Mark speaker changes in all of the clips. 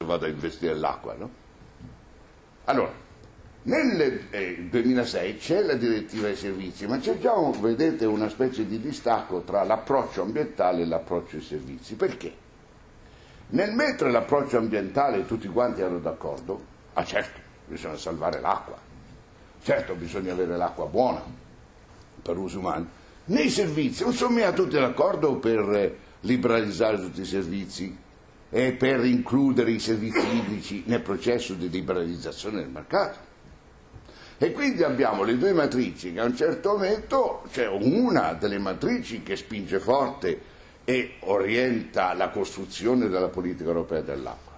Speaker 1: vado a investire l'acqua, no? Allora, nel 2006 c'è la direttiva ai servizi, ma c'è già, vedete, una specie di distacco tra l'approccio ambientale e l'approccio ai servizi. Perché? Nel mettere l'approccio ambientale tutti quanti erano d'accordo, certo, bisogna salvare l'acqua, certo bisogna avere l'acqua buona per uso umano. Nei servizi non sono mica tutti d'accordo per liberalizzare tutti i servizi e per includere i servizi idrici nel processo di liberalizzazione del mercato. E quindi abbiamo le due matrici che a un certo momento, c'è una delle matrici che spinge forte e orienta la costruzione della politica europea dell'acqua,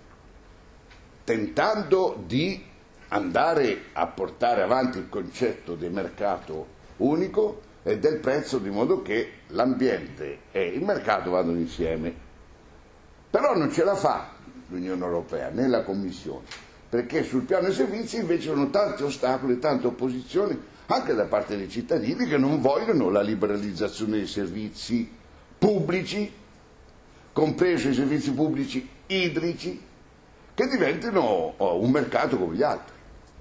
Speaker 1: tentando di andare a portare avanti il concetto di mercato unico e del prezzo, di modo che l'ambiente e il mercato vadano insieme. Però non ce la fa l'Unione Europea né la Commissione, perché sul piano dei servizi invece sono tanti ostacoli, tante opposizioni anche da parte dei cittadini che non vogliono la liberalizzazione dei servizi pubblici, compreso i servizi pubblici idrici, che diventino un mercato come gli altri.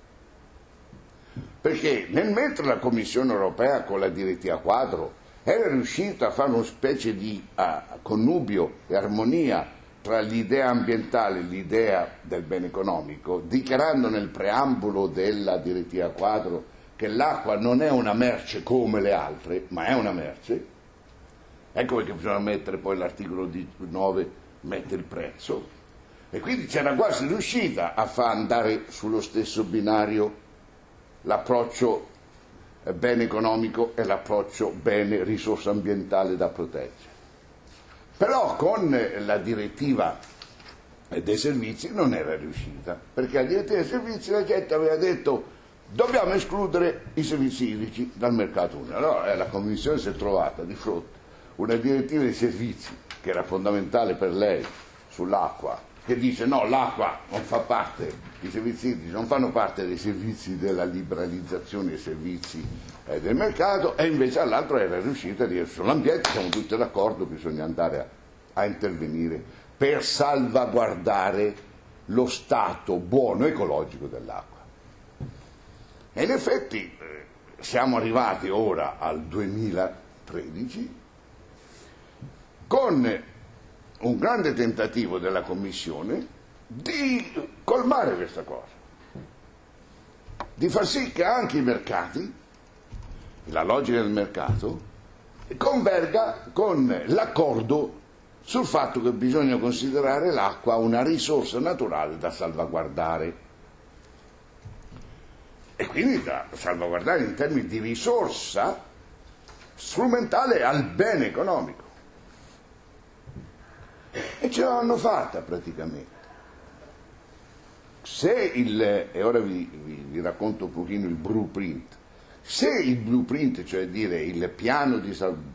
Speaker 1: Perché nel mettere la Commissione Europea con la direttiva quadro era riuscita a fare una specie di connubio e armonia tra l'idea ambientale e l'idea del bene economico, dichiarando nel preambolo della direttiva quadro che l'acqua non è una merce come le altre, ma è una merce. Ecco perché bisogna mettere poi l'articolo 9, mette il prezzo, e quindi c'era quasi riuscita a far andare sullo stesso binario l'approccio bene economico e l'approccio bene risorsa ambientale da proteggere. Però con la direttiva dei servizi non era riuscita, perché la direttiva dei servizi la gente aveva detto dobbiamo escludere i servizi idrici dal mercato unico. Allora la Commissione si è trovata di fronte una direttiva dei servizi che era fondamentale per lei sull'acqua, che dice no, l'acqua non fa parte, i servizi idrici non fanno parte dei servizi della liberalizzazione dei servizi del mercato, e invece all'altro era riuscita a dire sull'ambiente siamo tutti d'accordo, bisogna andare a intervenire per salvaguardare lo stato buono ecologico dell'acqua. E in effetti siamo arrivati ora al 2013 con un grande tentativo della Commissione di colmare questa cosa, di far sì che anche i mercati, la logica del mercato, converga con l'accordo sul fatto che bisogna considerare l'acqua una risorsa naturale da salvaguardare, e quindi da salvaguardare in termini di risorsa strumentale al bene economico. E ce l'hanno fatta praticamente. E ora vi racconto un pochino il blueprint. Se il blueprint, cioè dire il piano di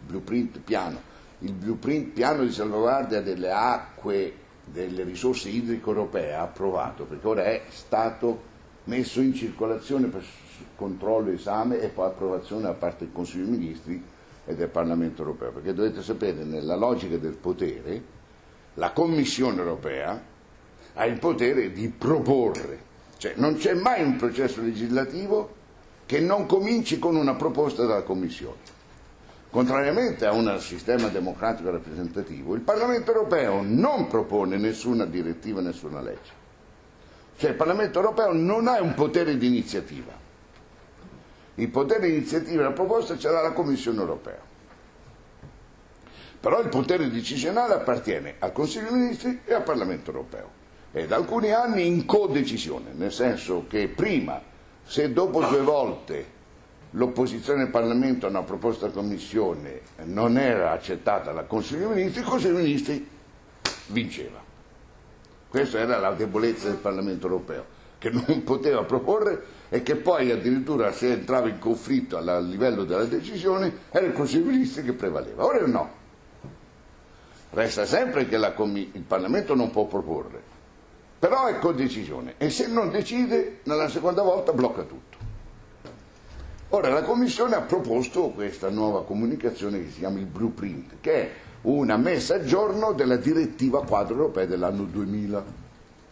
Speaker 1: salvaguardia delle acque, delle risorse idriche europee approvato, perché ora è stato messo in circolazione per controllo, esame e poi approvazione da parte del Consiglio dei Ministri e del Parlamento europeo, perché dovete sapere, nella logica del potere, la Commissione europea ha il potere di proporre, cioè non c'è mai un processo legislativo che non cominci con una proposta dalla Commissione. Contrariamente a un sistema democratico rappresentativo, il Parlamento europeo non propone nessuna direttiva, nessuna legge. Cioè il Parlamento europeo non ha un potere di iniziativa. Il potere di iniziativa e la proposta ce l'ha la Commissione europea. Però il potere decisionale appartiene al Consiglio dei Ministri e al Parlamento europeo, e da alcuni anni in codecisione, nel senso che prima, se dopo 2 volte l'opposizione del Parlamento a una proposta della Commissione non era accettata dal Consiglio dei Ministri, il Consiglio dei Ministri vinceva. Questa era la debolezza del Parlamento europeo, che non poteva proporre, e che poi addirittura, se entrava in conflitto a livello della decisione, era il Consiglio dei Ministri che prevaleva. Ora no. Resta sempre che il Parlamento non può proporre, però è codecisione, e se non decide, nella seconda volta blocca tutto. Ora la Commissione ha proposto questa nuova comunicazione che si chiama il blueprint, che è una messa a giorno della direttiva quadro europea dell'anno 2000.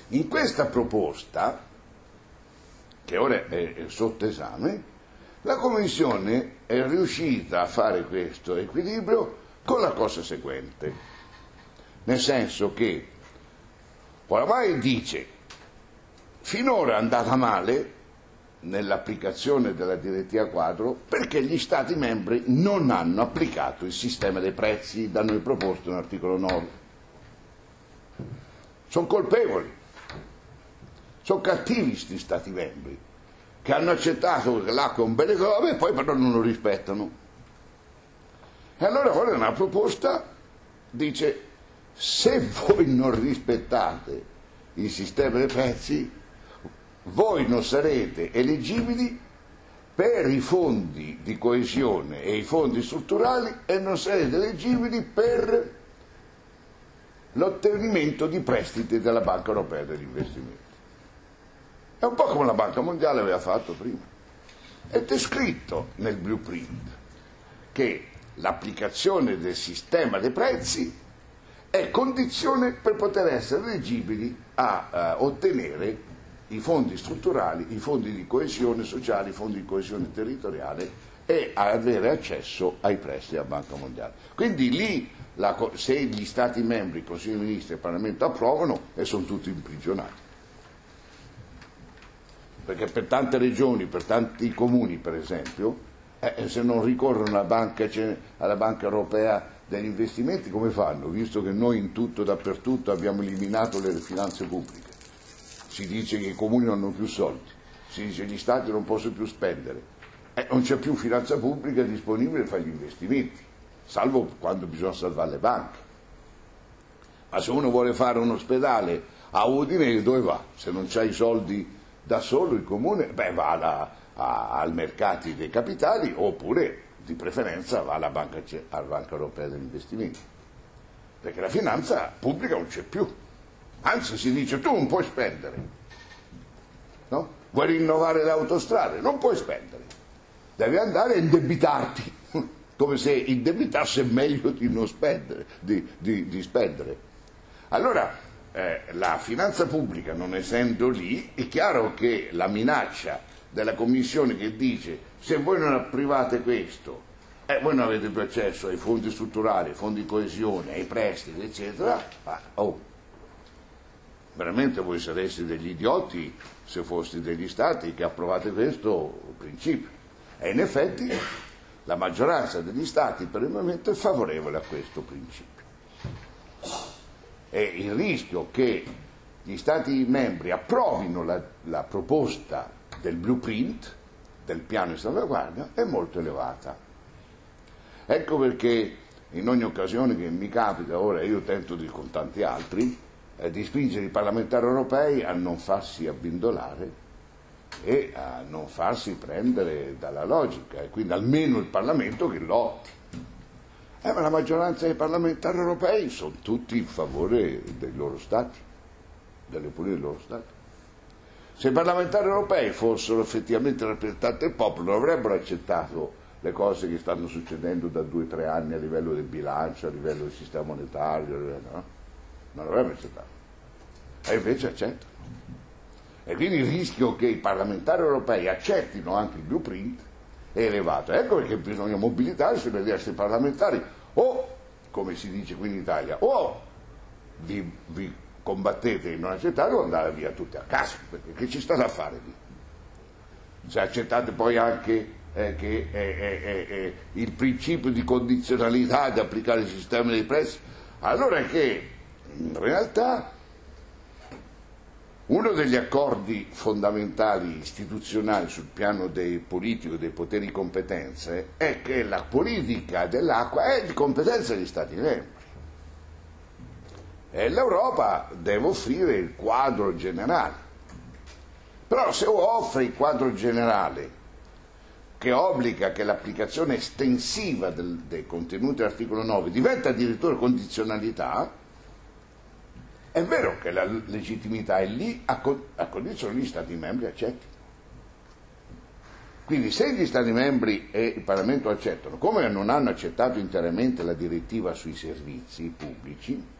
Speaker 1: In questa proposta, che ora è sotto esame, la Commissione è riuscita a fare questo equilibrio con la cosa seguente, nel senso che oramai dice finora è andata male nell'applicazione della direttiva quadro perché gli Stati membri non hanno applicato il sistema dei prezzi da noi proposto nell'articolo 9. Sono colpevoli, sono cattivi questi Stati membri che hanno accettato che l'acqua è un bene comune e poi però non lo rispettano. E allora ora una proposta dice: se voi non rispettate il sistema dei prezzi, voi non sarete eleggibili per i fondi di coesione e i fondi strutturali e non sarete eleggibili per l'ottenimento di prestiti della Banca Europea degli Investimenti. È un po' come la Banca Mondiale aveva fatto prima. Ed è scritto nel blueprint che l'applicazione del sistema dei prezzi è condizione per poter essere eleggibili a ottenere i fondi strutturali, i fondi di coesione sociale, i fondi di coesione territoriale e a avere accesso ai prestiti della Banca Mondiale. Quindi lì, se gli Stati membri, il Consiglio dei Ministri e il Parlamento approvano, e sono tutti imprigionati. Perché per tante regioni, per tanti comuni per esempio, se non ricorrono alla Banca Europea degli Investimenti, come fanno? Visto che noi in tutto, dappertutto abbiamo eliminato le finanze pubbliche, si dice che i comuni non hanno più soldi, si dice che gli Stati non possono più spendere, non c'è più finanza pubblica disponibile per fare gli investimenti, salvo quando bisogna salvare le banche. Ma se uno vuole fare un ospedale a Udine, dove va? Se non c'ha i soldi da solo il comune, va al mercati dei capitali, oppure di preferenza va alla Banca Europea degli Investimenti, perché la finanza pubblica non c'è più, anzi si dice tu non puoi spendere, no? Vuoi rinnovare le autostrade, non puoi spendere, devi andare a indebitarti, come se indebitarsi è meglio di non spendere, di spendere. Allora la finanza pubblica non essendo lì, è chiaro che la minaccia della Commissione che dice: se voi non approvate questo, voi non avete più accesso ai fondi strutturali, ai fondi di coesione, ai prestiti, eccetera, veramente voi sareste degli idioti se foste degli Stati che approvate questo principio. E in effetti la maggioranza degli Stati per il momento è favorevole a questo principio. E il rischio che gli Stati membri approvino la proposta del blueprint, del piano di salvaguardia, è molto elevata. Ecco perché in ogni occasione che mi capita, ora io tento con tanti altri, di spingere i parlamentari europei a non farsi abbindolare e a non farsi prendere dalla logica, e quindi almeno il Parlamento che lotti. Ma la maggioranza dei parlamentari europei sono tutti in favore dei loro Stati, delle politiche dei loro Stati. Se i parlamentari europei fossero effettivamente rappresentanti del popolo, non avrebbero accettato le cose che stanno succedendo da 2 o 3 anni a livello del bilancio, a livello del sistema monetario, no? Non avrebbero accettato. E invece accettano. E quindi il rischio che i parlamentari europei accettino anche il blueprint è elevato. Ecco perché bisogna mobilitarsi per dire ai parlamentari: o, come si dice qui in Italia, o vi combattete di non accettare o andare via tutti a casa, perché che ci sta da fare lì? Se accettate poi anche che il principio di condizionalità di applicare il sistema dei prezzi, allora è che in realtà uno degli accordi fondamentali istituzionali sul piano dei politico, dei poteri di competenze, è che la politica dell'acqua è di competenza degli Stati membri. E l'Europa deve offrire il quadro generale. Però se offre il quadro generale che obbliga che l'applicazione estensiva dei contenuti dell'articolo 9 diventa addirittura condizionalità, è vero che la legittimità è lì a condizione che gli Stati membri accettino. Quindi se gli Stati membri e il Parlamento accettano, come non hanno accettato interamente la direttiva sui servizi pubblici,